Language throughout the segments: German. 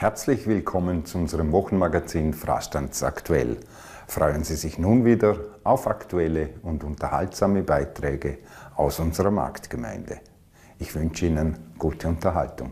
Herzlich willkommen zu unserem Wochenmagazin Frastanz aktuell. Freuen Sie sich nun wieder auf aktuelle und unterhaltsame Beiträge aus unserer Marktgemeinde. Ich wünsche Ihnen gute Unterhaltung.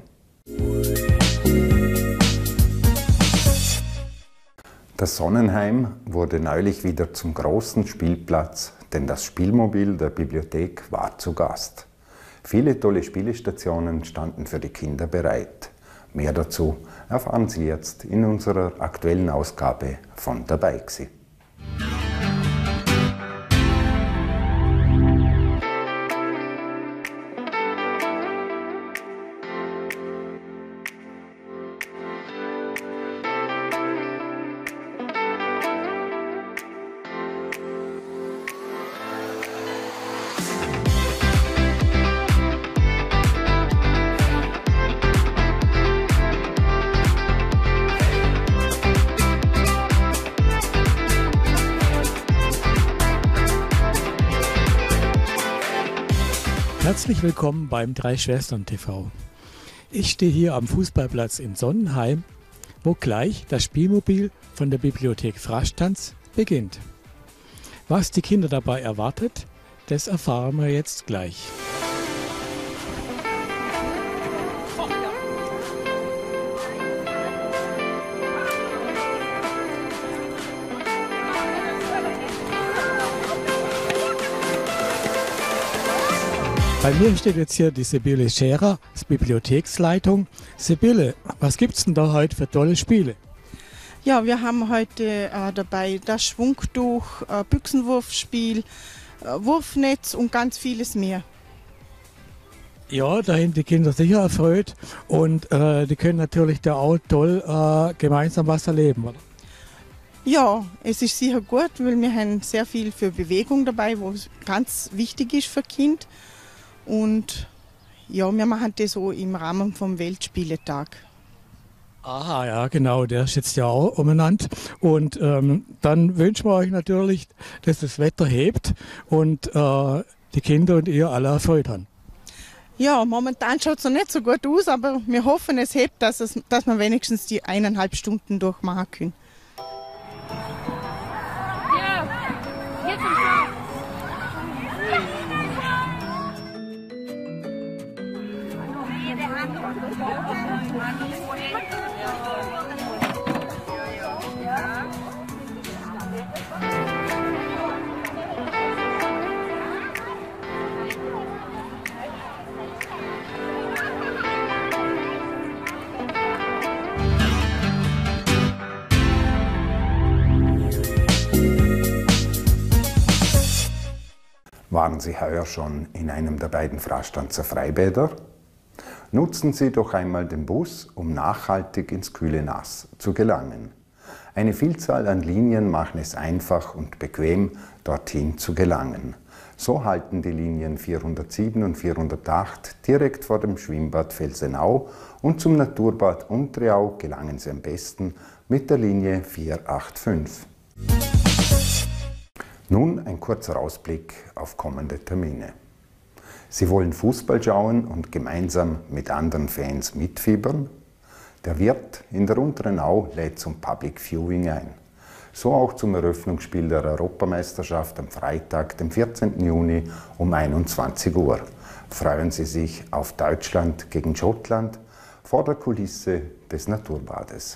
Das Sonnenheim wurde neulich wieder zum großen Spielplatz, denn das Spielmobil der Bibliothek war zu Gast. Viele tolle Spielestationen standen für die Kinder bereit. Mehr dazu erfahren Sie jetzt in unserer aktuellen Ausgabe von Dabei gsi. Herzlich willkommen beim Drei Schwestern TV. Ich stehe hier am Fußballplatz in Sonnenheim, wo gleich das Spielmobil von der Bibliothek Frastanz beginnt. Was die Kinder dabei erwartet, das erfahren wir jetzt gleich. Bei mir steht jetzt hier die Sibylle Scherer, das Bibliotheksleitung. Sibylle, was gibt es denn da heute für tolle Spiele? Ja, wir haben heute dabei das Schwungtuch, Büchsenwurfspiel, Wurfnetz und ganz vieles mehr. Ja, da sind die Kinder sicher erfreut und die können natürlich da auch toll gemeinsam was erleben, oder? Ja, es ist sicher gut, weil wir haben sehr viel für Bewegung dabei, was ganz wichtig ist für Kind. Und ja, wir machen das so im Rahmen vom Weltspieletag. Aha, ja genau, der ist jetzt ja auch umeinander. Und dann wünschen wir euch natürlich, dass das Wetter hebt und die Kinder und ihr alle erfreut haben. Ja, momentan schaut es noch nicht so gut aus, aber wir hoffen, es hebt, dass wir wenigstens die 1,5 Stunden durchmachen können. Waren Sie heuer schon in einem der beiden Frastanzer Freibäder? Nutzen Sie doch einmal den Bus, um nachhaltig ins kühle Nass zu gelangen. Eine Vielzahl an Linien machen es einfach und bequem, dorthin zu gelangen. So halten die Linien 407 und 408 direkt vor dem Schwimmbad Felsenau und zum Naturbad Unterau gelangen Sie am besten mit der Linie 485. Nun ein kurzer Ausblick auf kommende Termine. Sie wollen Fußball schauen und gemeinsam mit anderen Fans mitfiebern? Der Wirt in der Unteren Au lädt zum Public Viewing ein. So auch zum Eröffnungsspiel der Europameisterschaft am Freitag, dem 14. Juni um 21 Uhr. Freuen Sie sich auf Deutschland gegen Schottland vor der Kulisse des Naturbades.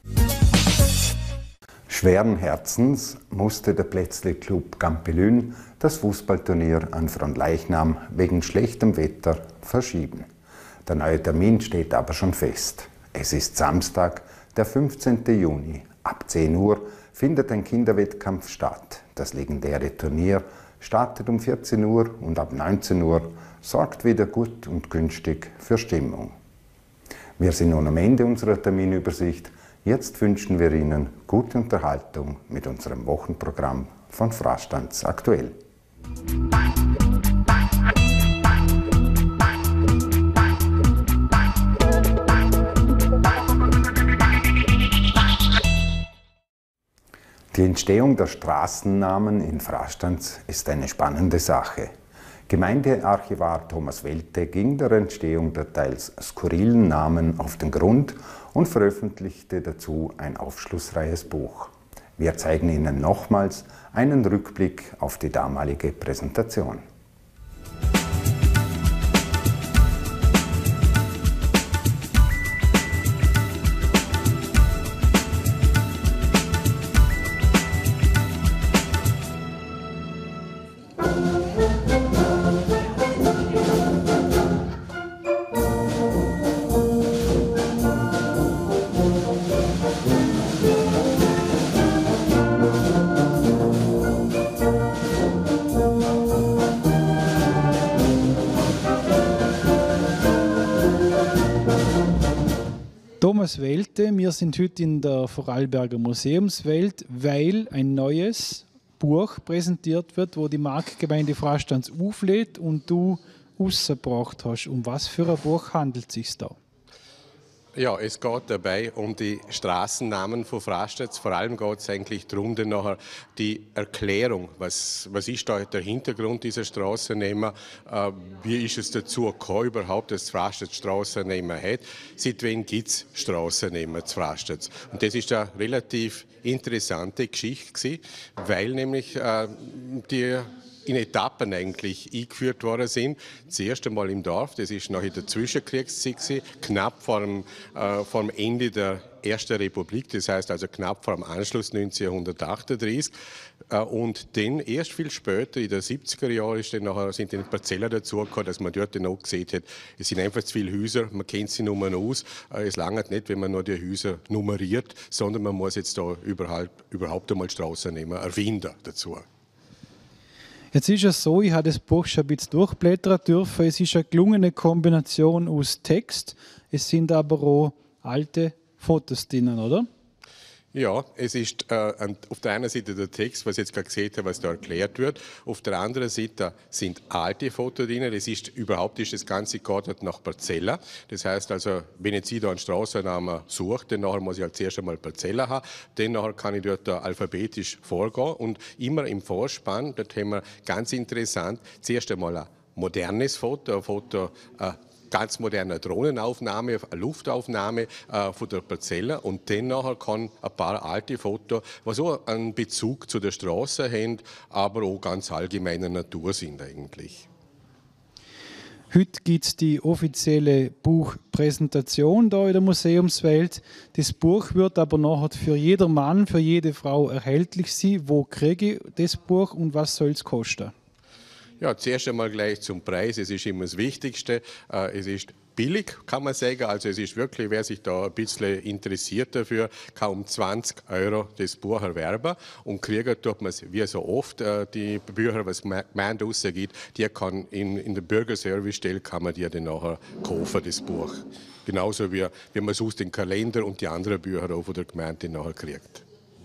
Schweren Herzens musste der Plätzle Club Gampelün das Fußballturnier an Fronleichnam wegen schlechtem Wetter verschieben. Der neue Termin steht aber schon fest. Es ist Samstag, der 15. Juni. Ab 10 Uhr findet ein Kinderwettkampf statt. Das legendäre Turnier startet um 14 Uhr und ab 19 Uhr sorgt wieder gut und günstig für Stimmung. Wir sind nun am Ende unserer Terminübersicht. Jetzt wünschen wir Ihnen gute Unterhaltung mit unserem Wochenprogramm von Frastanz aktuell. Die Entstehung der Straßennamen in Frastanz ist eine spannende Sache. Gemeindearchivar Thomas Welte ging der Entstehung der teils skurrilen Namen auf den Grund und veröffentlichte dazu ein aufschlussreiches Buch. Wir zeigen Ihnen nochmals einen Rückblick auf die damalige Präsentation. Thomas Welte, wir sind heute in der Vorarlberger Museumswelt, weil ein neues Buch präsentiert wird, wo die Marktgemeinde Frastanz auflädt und du rausgebracht hast. Um was für ein Buch handelt es sich da? Ja, es geht dabei um die Straßennamen von Frastanz. Vor allem geht es eigentlich darum, dann nachher die Erklärung, was ist da der Hintergrund dieser Straßennamen, wie ist es dazu gekommen überhaupt, dass Frastanz Straßennamen hat, seit wann gibt es Straßennamen zu Frastanz. Und das ist eine relativ interessante Geschichte gewesen, weil nämlich die in Etappen eigentlich eingeführt worden sind. Zuerst einmal im Dorf, das ist noch in der Zwischenkriegszeit, knapp vor dem Ende der Ersten Republik, das heißt also knapp vor dem Anschluss 1938. Und dann erst viel später, in den 70er Jahren, sind dann Parzellen dazugekommen, dass man dort dann auch gesehen hat, es sind einfach zu viele Häuser, man kennt sie nur aus. Es langt nicht, wenn man nur die Häuser nummeriert, sondern man muss jetzt da überhaupt einmal Straßen nehmen, erfinden dazu. Jetzt ist es so, ich habe das Buch schon ein bisschen durchblättern dürfen. Es ist eine gelungene Kombination aus Text, es sind aber auch alte Fotos drinnen, oder? Ja, es ist auf der einen Seite der Text, was ich jetzt gerade gesehen habe, was da erklärt wird. Auf der anderen Seite sind alte Fotos drin. Das Ganze geht nach Parzella. Das heißt also, wenn ich da einen Straßennamen suche, dann nachher muss ich halt zuerst einmal Parzella haben. Dann nachher kann ich dort alphabetisch vorgehen. Und immer im Vorspann, dort haben wir ganz interessant, zuerst einmal ein modernes Foto, ganz moderne Drohnenaufnahme, eine Luftaufnahme von der Parzelle und dann nachher kann ein paar alte Fotos, was auch einen Bezug zu der Straße haben, aber auch ganz allgemeiner Natur sind eigentlich. Heute gibt es die offizielle Buchpräsentation da in der Museumswelt. Das Buch wird aber nachher für jeder Mann, für jede Frau erhältlich sein. Wo kriege ich das Buch und was soll es kosten? Ja, zuerst einmal gleich zum Preis. Es ist immer das Wichtigste. Es ist billig, kann man sagen. Also es ist wirklich, wer sich da ein bisschen interessiert dafür, kann um 20 € das Buch erwerben. Und kriegen tut man es, wie so oft, die Bücher, was Gemeinde rausgibt, die kann in der Bürgerservicestelle kann man die dann nachher kaufen, das Buch. Genauso wie man sonst den Kalender und die anderen Bücher auch von der Gemeinde nachher kriegt.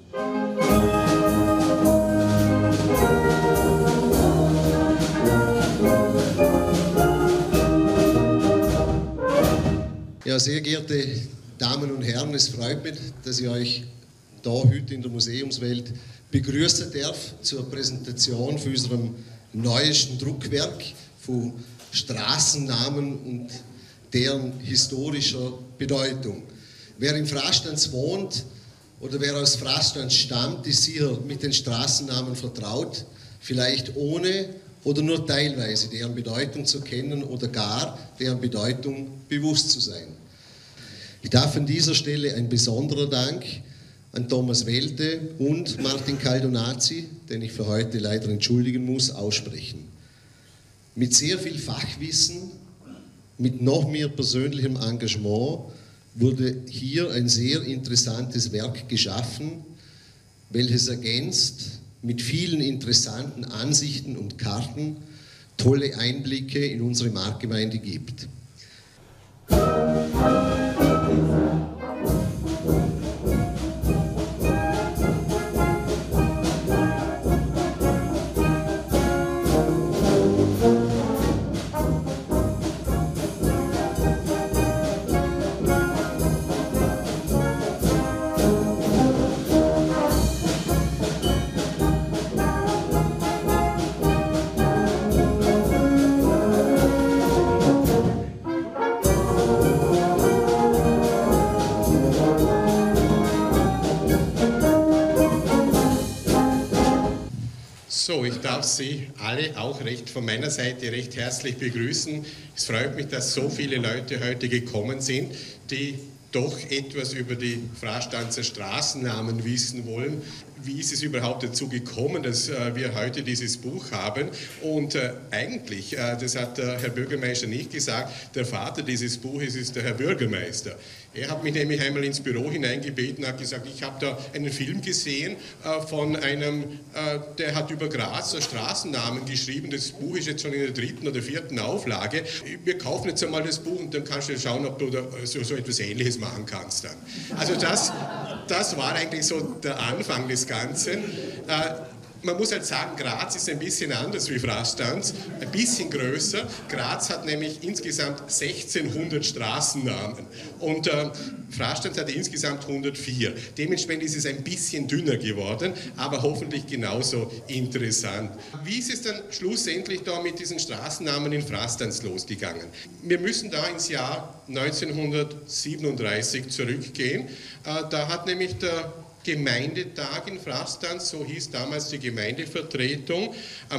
Ja, sehr geehrte Damen und Herren, es freut mich, dass ich euch da heute in der Museumswelt begrüßen darf zur Präsentation für unserem neuesten Druckwerk von Straßennamen und deren historischer Bedeutung. Wer in Frastanz wohnt oder wer aus Frastanz stammt, ist sicher mit den Straßennamen vertraut, vielleicht ohne oder nur teilweise deren Bedeutung zu kennen oder gar deren Bedeutung bewusst zu sein. Ich darf an dieser Stelle ein besonderer Dank an Thomas Welte und Martin Caldonazzi, den ich für heute leider entschuldigen muss, aussprechen. Mit sehr viel Fachwissen, mit noch mehr persönlichem Engagement wurde hier ein sehr interessantes Werk geschaffen, welches ergänzt mit vielen interessanten Ansichten und Karten tolle Einblicke in unsere Marktgemeinde gibt. So, ich darf Sie alle auch von meiner Seite recht herzlich begrüßen. Es freut mich, dass so viele Leute heute gekommen sind, die doch etwas über die Frastanzer Straßennamen wissen wollen. Wie ist es überhaupt dazu gekommen, dass wir heute dieses Buch haben? Und eigentlich, das hat der Herr Bürgermeister nicht gesagt, der Vater dieses Buches ist der Herr Bürgermeister. Er hat mich nämlich einmal ins Büro hineingebeten und hat gesagt, ich habe da einen Film gesehen von einem, der hat über Graz Straßennamen geschrieben. Das Buch ist jetzt schon in der 3. oder 4. Auflage. Wir kaufen jetzt einmal das Buch und dann kannst du schauen, ob du da so etwas Ähnliches machen kannst dann. Also das war eigentlich so der Anfang des Ganzen. Man muss halt sagen, Graz ist ein bisschen anders wie Frastanz, ein bisschen größer. Graz hat nämlich insgesamt 1600 Straßennamen und Frastanz hat insgesamt 104. Dementsprechend ist es ein bisschen dünner geworden, aber hoffentlich genauso interessant. Wie ist es dann schlussendlich da mit diesen Straßennamen in Frastanz losgegangen? Wir müssen da ins Jahr 1937 zurückgehen. Da hat nämlich der Gemeindetag in Frastanz, so hieß damals die Gemeindevertretung, am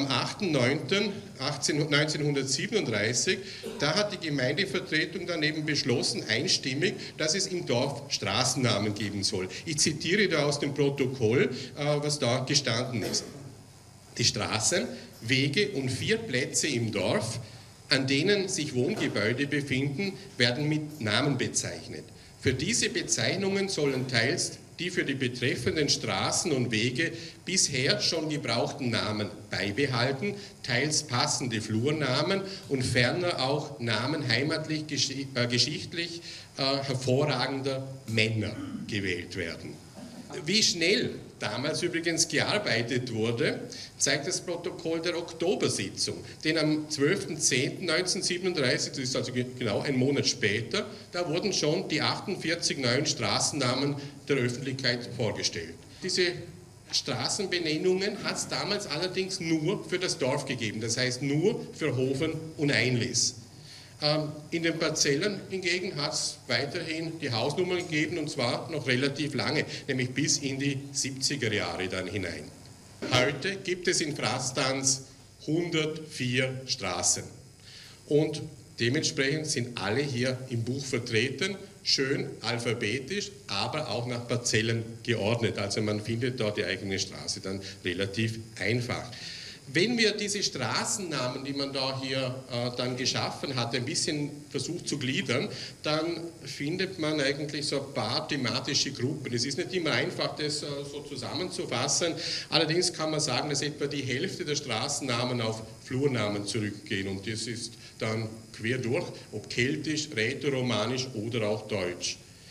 8.9.1937, da hat die Gemeindevertretung dann eben beschlossen, einstimmig, dass es im Dorf Straßennamen geben soll. Ich zitiere da aus dem Protokoll, was da gestanden ist. Die Straßen, Wege und 4 Plätze im Dorf, an denen sich Wohngebäude befinden, werden mit Namen bezeichnet. Für diese Bezeichnungen sollen teils die für die betreffenden Straßen und Wege bisher schon gebrauchten Namen beibehalten, teils passende Flurnamen und ferner auch Namen heimatlich, geschichtlich hervorragender Männer gewählt werden. Wie schnell damals übrigens gearbeitet wurde, zeigt das Protokoll der Oktobersitzung. Denn am 12.10.1937, das ist also genau ein Monat später, da wurden schon die 48 neuen Straßennamen der Öffentlichkeit vorgestellt. Diese Straßenbenennungen hat es damals allerdings nur für das Dorf gegeben, das heißt nur für Hofen und Einliss. In den Parzellen hingegen hat es weiterhin die Hausnummern gegeben und zwar noch relativ lange, nämlich bis in die 70er Jahre dann hinein. Heute gibt es in Frastanz 104 Straßen und dementsprechend sind alle hier im Buch vertreten, schön alphabetisch, aber auch nach Parzellen geordnet. Also man findet dort die eigene Straße dann relativ einfach. Wenn wir diese Straßennamen, die man da hier dann geschaffen hat, ein bisschen versucht zu gliedern, dann findet man eigentlich so ein paar thematische Gruppen. Es ist nicht immer einfach, das so zusammenzufassen. Allerdings kann man sagen, dass etwa die Hälfte der Straßennamen auf Flurnamen zurückgehen. Und das ist dann quer durch, ob keltisch, rätoromanisch oder auch deutsch.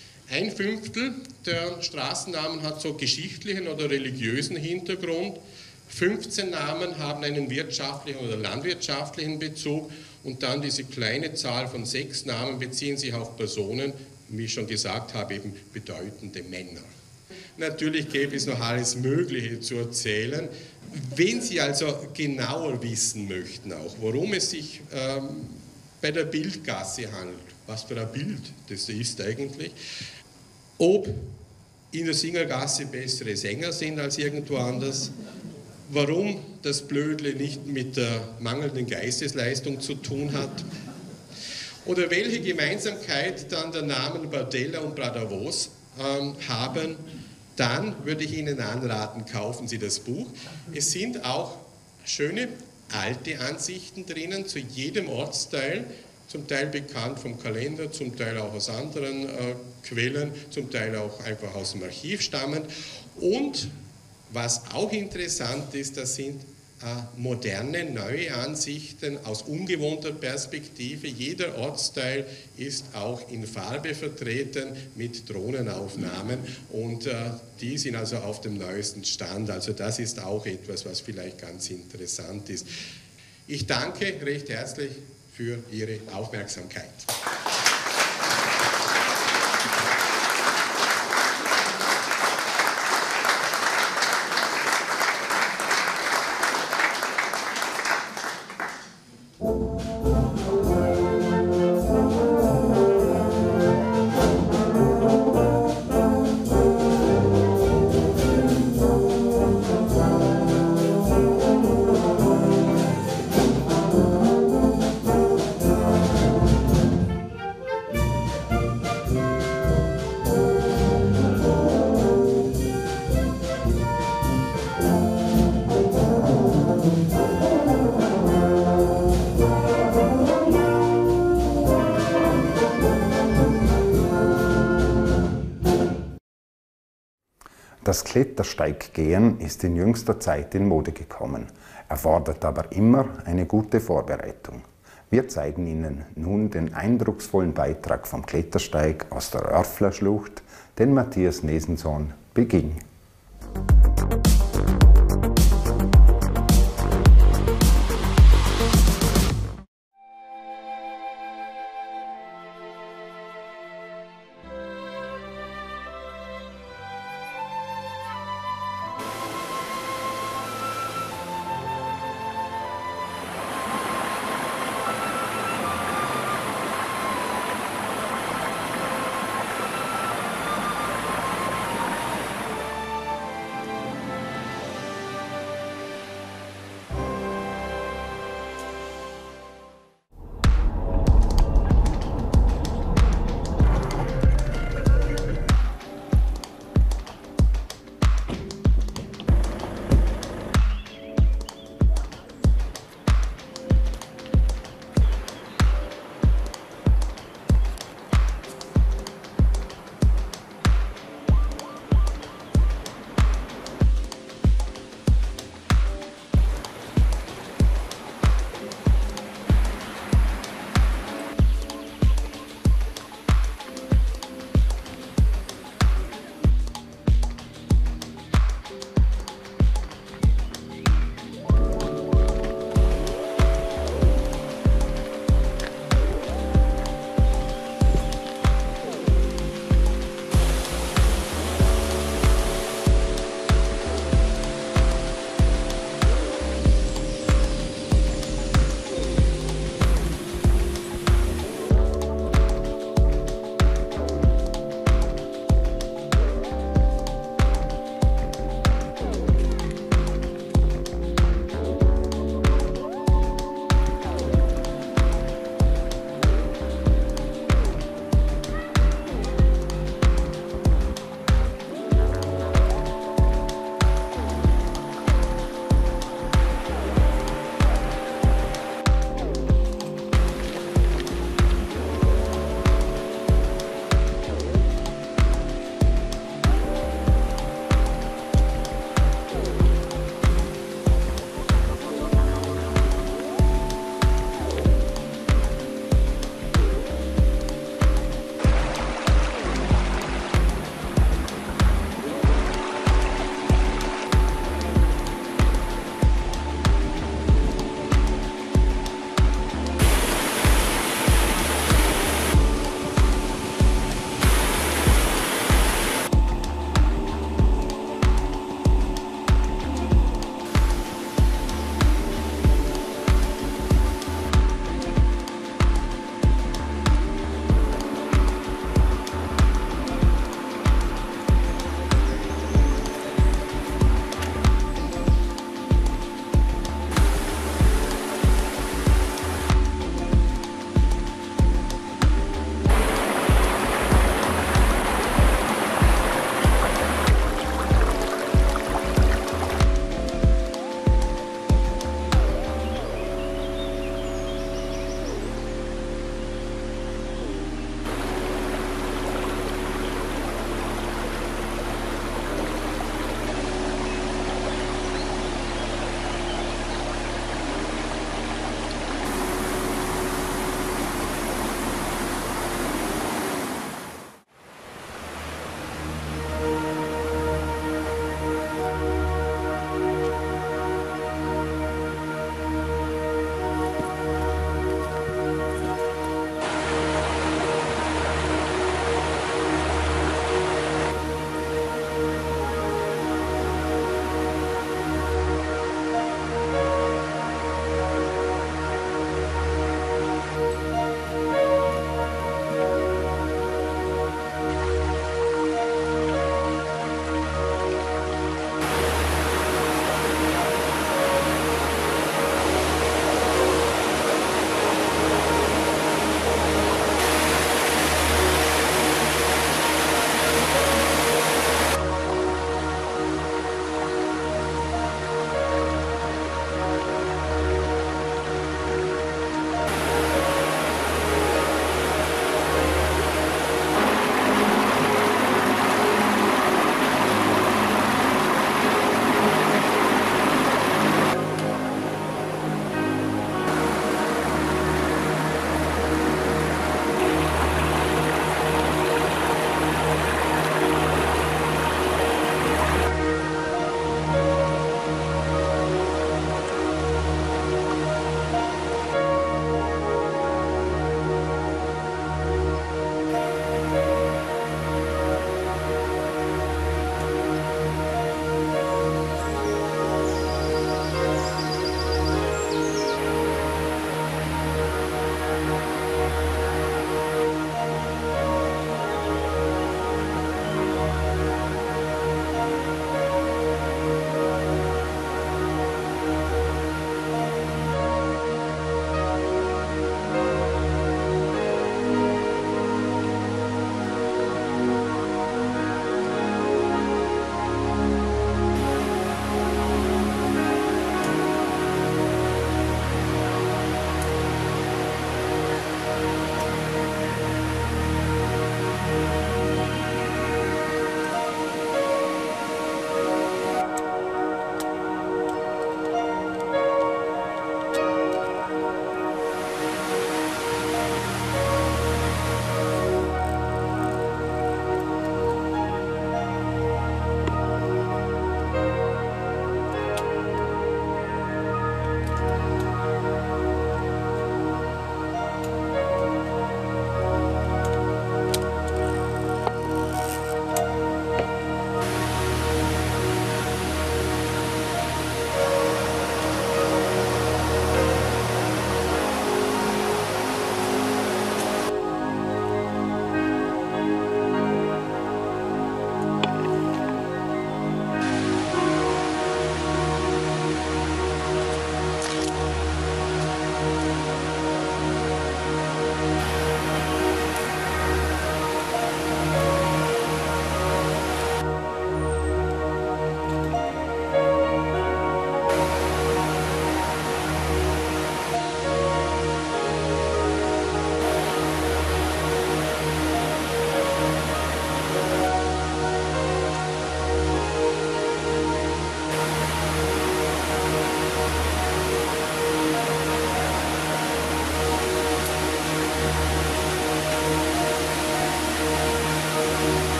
1/5 der Straßennamen hat so geschichtlichen oder religiösen Hintergrund. 15 Namen haben einen wirtschaftlichen oder landwirtschaftlichen Bezug und dann diese kleine Zahl von 6 Namen beziehen sich auf Personen, wie ich schon gesagt habe, eben bedeutende Männer. Natürlich gäbe es noch alles Mögliche zu erzählen. Wenn Sie also genauer wissen möchten, auch worum es sich bei der Bildgasse handelt, was für ein Bild das ist eigentlich, ob in der Singergasse bessere Sänger sind als irgendwo anders, warum das Blödle nicht mit der mangelnden Geistesleistung zu tun hat oder welche Gemeinsamkeit dann der Namen Bardella und Bradavos haben, dann würde ich Ihnen anraten, kaufen Sie das Buch. Es sind auch schöne alte Ansichten drinnen zu jedem Ortsteil, zum Teil bekannt vom Kalender, zum Teil auch aus anderen Quellen, zum Teil auch einfach aus dem Archiv stammend. Und was auch interessant ist, das sind moderne, neue Ansichten aus ungewohnter Perspektive. Jeder Ortsteil ist auch in Farbe vertreten mit Drohnenaufnahmen und die sind also auf dem neuesten Stand. Also das ist auch etwas, was vielleicht ganz interessant ist. Ich danke recht herzlich für Ihre Aufmerksamkeit. Das Klettersteiggehen ist in jüngster Zeit in Mode gekommen, erfordert aber immer eine gute Vorbereitung. Wir zeigen Ihnen nun den eindrucksvollen Beitrag vom Klettersteig aus der Örfler-Schlucht, den Matthias Nesensohn beging.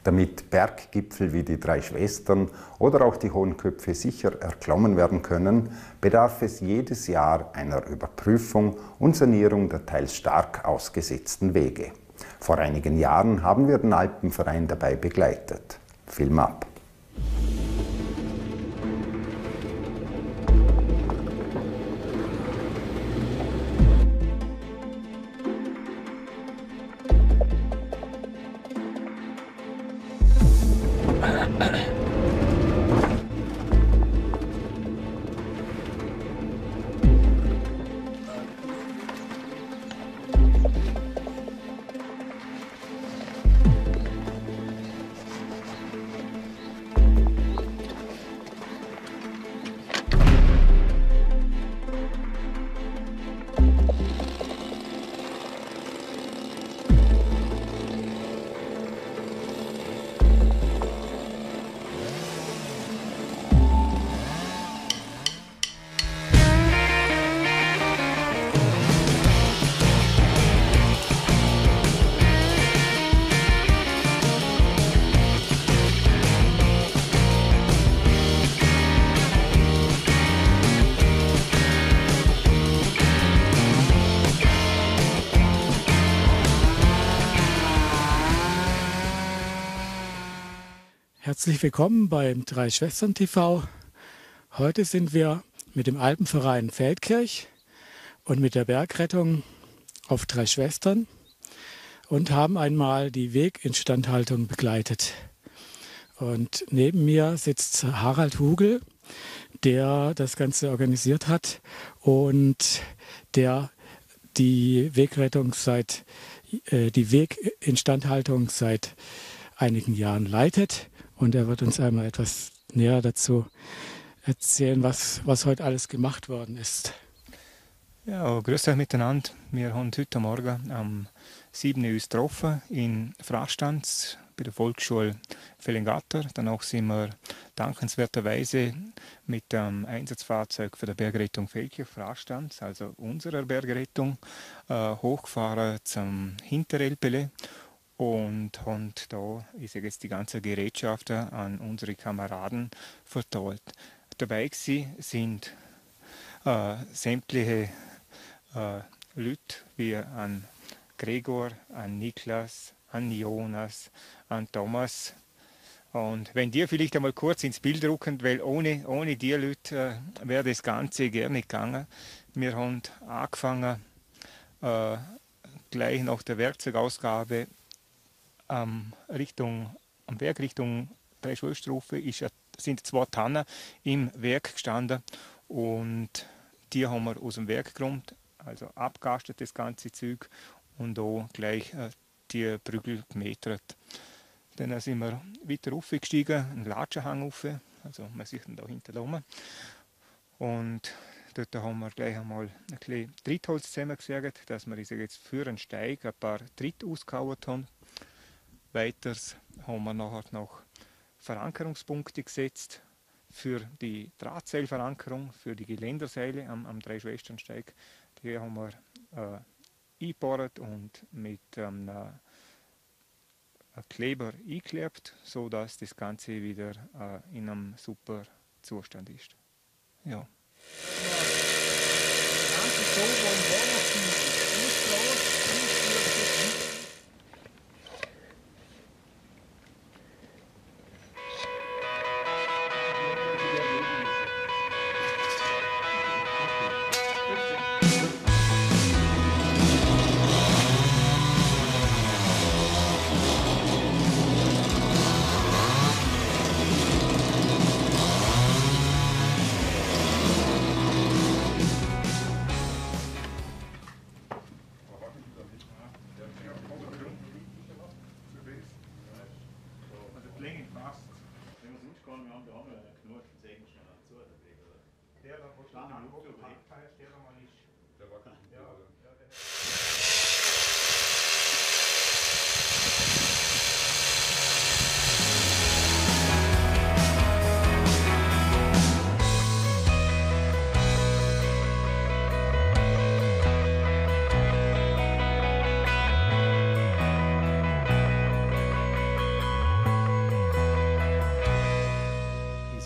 Damit Berggipfel wie die 3 Schwestern oder auch die Hohen Köpfe sicher erklommen werden können, bedarf es jedes Jahr einer Überprüfung und Sanierung der teils stark ausgesetzten Wege. Vor einigen Jahren haben wir den Alpenverein dabei begleitet. Film ab! Herzlich willkommen beim 3 Schwestern TV. Heute sind wir mit dem Alpenverein Feldkirch und mit der Bergrettung auf 3 Schwestern und haben einmal die Weginstandhaltung begleitet. Und neben mir sitzt Harald Hugel, der das Ganze organisiert hat und der die Weginstandhaltung seit einigen Jahren leitet. Und er wird uns einmal etwas näher dazu erzählen, was heute alles gemacht worden ist. Ja, grüß euch miteinander. Wir haben heute Morgen am 7. Uhr getroffen in Frastanz bei der Volksschule Fellingatter. Danach sind wir dankenswerterweise mit dem Einsatzfahrzeug für die Bergrettung Feldkirch Frastanz, also unserer Bergrettung, hochgefahren zum Hinterelpele. Und haben da, ich sage jetzt, die ganzen Gerätschaften an unsere Kameraden verteilt. Dabei sind sämtliche Leute wie an Gregor, an Niklas, an Jonas, an Thomas. Und wenn die vielleicht einmal kurz ins Bild rücken, weil ohne die Leute wäre das Ganze gar nicht gegangen. Wir haben angefangen, gleich nach der Werkzeugausgabe, am Berg Richtung 3 Schulstufe sind 2 Tannen im Werk gestanden und die haben wir aus dem Werk geräumt, also abgastet das ganze Zeug und auch gleich die Prügel gemetert. Dann sind wir weiter raufgestiegen, einen Latschenhang rauf, also man sieht ihn da hinten rum. Und dort haben wir gleich einmal ein bisschen Trittholz zusammengesägt, dass wir jetzt für einen Steig ein paar Tritt ausgehauen haben. Weiters haben wir nachher noch Verankerungspunkte gesetzt für die Drahtseilverankerung, für die Geländerseile am 3-Schwestern-Steig. Die haben wir eingebohrt und mit einem Kleber eingeklebt, sodass das Ganze wieder in einem super Zustand ist. Ja.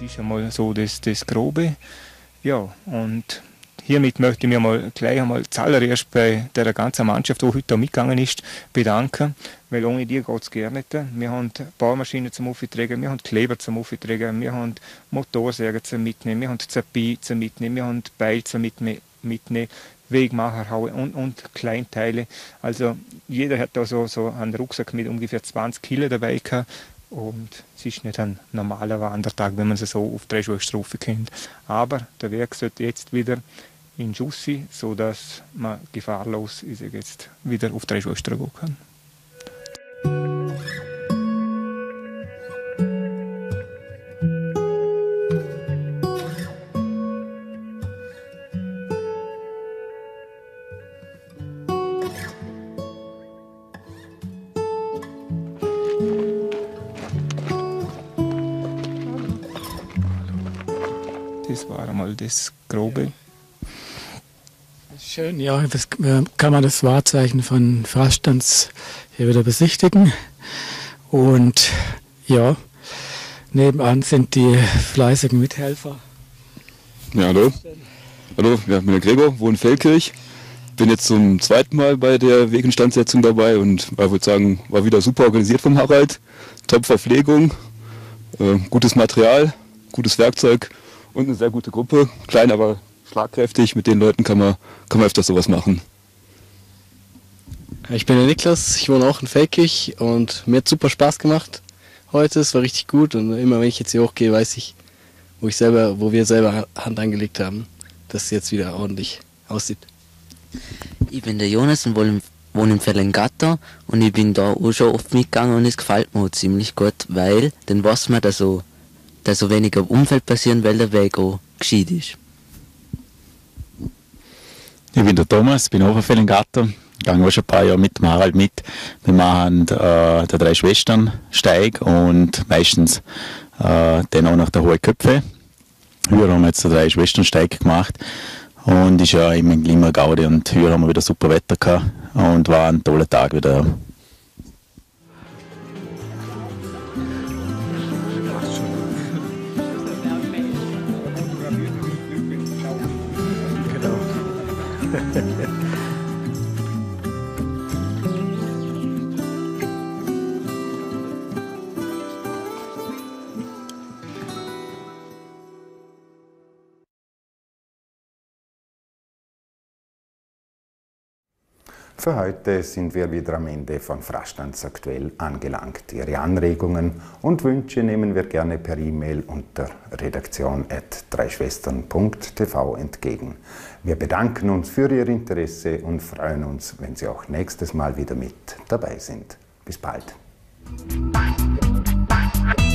ist einmal so das Grobe. Ja, und hiermit möchte ich mich gleich einmal zuallererst bei der ganzen Mannschaft, die heute mitgegangen ist, bedanken, weil ohne die geht es gar nicht. Wir haben Baumaschinen zum Auftragen, wir haben Kleber zum Auftragen, wir haben Motorsäger zum Mitnehmen, wir haben Zapie zum Mitnehmen, wir haben Beil zum Mitnehmen, Wegmacherhaue und Kleinteile. Also jeder hat da so einen Rucksack mit ungefähr 20 Kilo dabei gehabt. Und es ist nicht ein normaler Wandertag, wenn man es so auf 3 Schwestern kennt. Aber der Werk sollte jetzt wieder in Schuss sein, sodass man gefahrlos jetzt wieder auf 3 Schwestern gehen kann. Das war einmal das Grobe. Schön, ja, das kann man das Wahrzeichen von Frastanz hier wieder besichtigen. Und ja, nebenan sind die fleißigen Mithelfer. Ja, hallo. Hallo, ja, ich bin der Gregor, wohne in Feldkirch. Bin jetzt zum 2. Mal bei der Weginstandsetzung dabei und ich würde sagen, war wieder super organisiert vom Harald. Top Verpflegung, gutes Material, gutes Werkzeug und eine sehr gute Gruppe. Klein, aber schlagkräftig. Mit den Leuten kann man öfters sowas machen. Ich bin der Niklas, ich wohne auch in Feldkirch und mir hat super Spaß gemacht heute. Es war richtig gut und immer wenn ich jetzt hier hochgehe, weiß ich, wo wir selber Hand angelegt haben, dass es jetzt wieder ordentlich aussieht. Ich bin der Jonas und wohne in Ferlingata und ich bin da auch schon oft mitgegangen und es gefällt mir auch ziemlich gut, weil dann weiß man, dass so weniger Umfeld passieren, weil der Weg auch gescheit ist. Ich bin der Thomas, bin auch von Ferlingata, gehe auch schon ein paar Jahre mit dem Harald mit. Wir machen den 3 Schwestern Steig und meistens dann auch nach der Hohe Köpfe. Hier haben wir jetzt den 3 Schwestern Steig gemacht und ist ja immer ein Glimmer Gaudi und hier haben wir wieder super Wetter gehabt und war ein toller Tag wieder. Für heute sind wir wieder am Ende von Frastanz aktuell angelangt. Ihre Anregungen und Wünsche nehmen wir gerne per E-Mail unter redaktion@dreischwestern.tv entgegen. Wir bedanken uns für Ihr Interesse und freuen uns, wenn Sie auch nächstes Mal wieder mit dabei sind. Bis bald.